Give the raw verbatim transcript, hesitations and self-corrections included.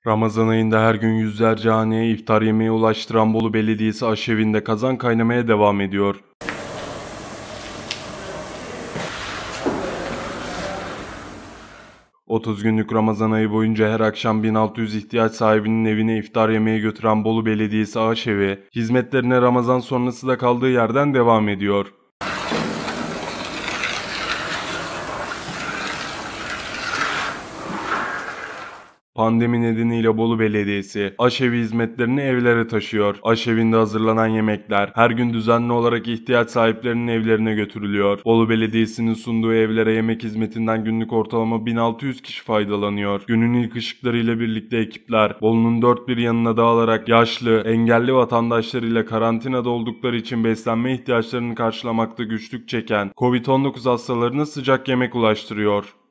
Ramazan ayında her gün yüzlerce haneye iftar yemeği ulaştıran Bolu Belediyesi aşevinde kazan kaynamaya devam ediyor. otuz günlük Ramazan ayı boyunca her akşam bin altı yüz ihtiyaç sahibinin evine iftar yemeği götüren Bolu Belediyesi aşevi, hizmetlerine Ramazan sonrası da kaldığı yerden devam ediyor. Pandemi nedeniyle Bolu Belediyesi aşevi hizmetlerini evlere taşıyor. Aşevinde hazırlanan yemekler her gün düzenli olarak ihtiyaç sahiplerinin evlerine götürülüyor. Bolu Belediyesi'nin sunduğu evlere yemek hizmetinden günlük ortalama bin altı yüz kişi faydalanıyor. Günün ilk ışıklarıyla birlikte ekipler Bolu'nun dört bir yanına dağılarak yaşlı, engelli vatandaşlarıyla karantinada oldukları için beslenme ihtiyaçlarını karşılamakta güçlük çeken kovid on dokuz hastalarına sıcak yemek ulaştırıyor.